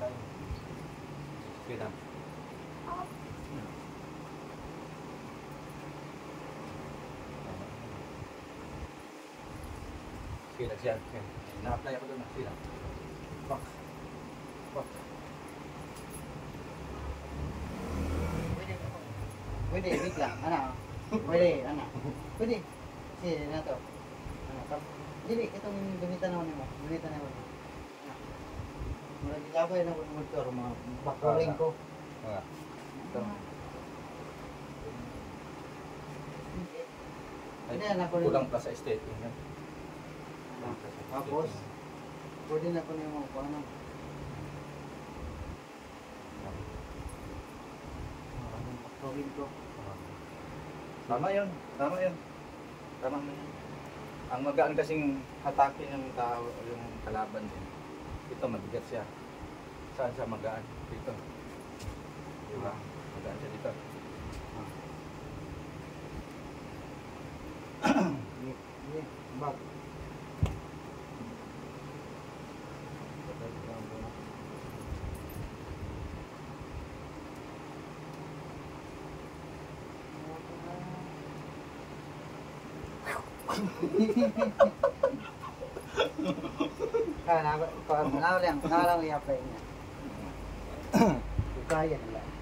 Sige lang. Sige lang siya. Na-apply ako doon. Sige lang. Pak. Pwede, wait lang. Ano? Pwede, ano? Pwede. Sige, na to. Ano? Dili, itong gamitan naman mo. Gamitan naman mo. Mula gilabay na motor, mga bakuling ko. Ito. Hindi, anak ko Kulang pa sa estate. Yan. Tapos, pwede na ko na yung mga ano. Bakuling ko. Tama yun. Tama yun. Tama mo yun. Ang magaan kasing hatakin ng tao, yung kalaban din. Ito, mabigat siya. Saan siya magaan? Dito. Diba? Magaan siya dito. Bag. Kaya na lang i-apply niya. Kaya nila.